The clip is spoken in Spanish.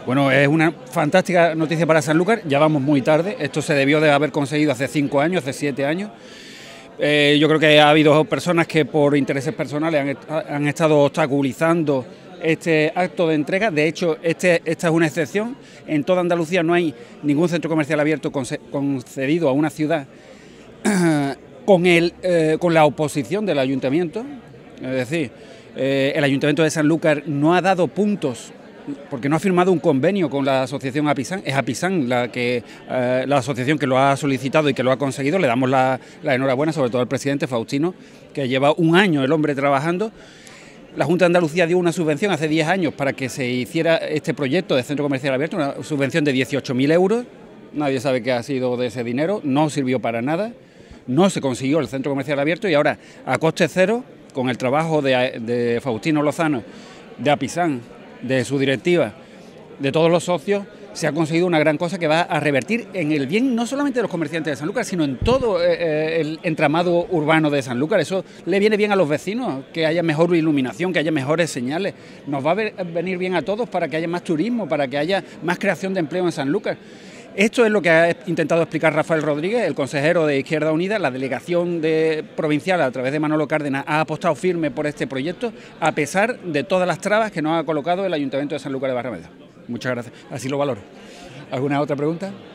Bueno, es una fantástica noticia para Sanlúcar, ya vamos muy tarde, esto se debió de haber conseguido hace 5 años, hace 7 años. Yo creo que ha habido personas que por intereses personales han estado obstaculizando este acto de entrega. De hecho, esta es una excepción. En toda Andalucía no hay ningún centro comercial abierto concedido a una ciudad con la oposición del ayuntamiento. Es decir, el ayuntamiento de Sanlúcar no ha dado puntos porque no ha firmado un convenio con la asociación Apisan. Es Apisan la asociación que lo ha solicitado y que lo ha conseguido. Le damos la enhorabuena, sobre todo al presidente Faustino, que lleva 1 año el hombre trabajando. La Junta de Andalucía dio una subvención hace 10 años para que se hiciera este proyecto de centro comercial abierto, una subvención de 18.000 euros. Nadie sabe qué ha sido de ese dinero, no sirvió para nada, no se consiguió el centro comercial abierto y ahora, a coste cero, con el trabajo de Faustino Lozano, de Apisan, de su directiva, de todos los socios, se ha conseguido una gran cosa que va a revertir en el bien no solamente de los comerciantes de Sanlúcar, sino en todo el entramado urbano de Sanlúcar. Eso le viene bien a los vecinos, que haya mejor iluminación, que haya mejores señales. Nos va a venir bien a todos para que haya más turismo, para que haya más creación de empleo en Sanlúcar. Esto es lo que ha intentado explicar Rafael Rodríguez, el consejero de Izquierda Unida. La delegación provincial, a través de Manolo Cárdenas, ha apostado firme por este proyecto, a pesar de todas las trabas que nos ha colocado el Ayuntamiento de Sanlúcar de Barrameda. Muchas gracias, así lo valoro. ¿Alguna otra pregunta?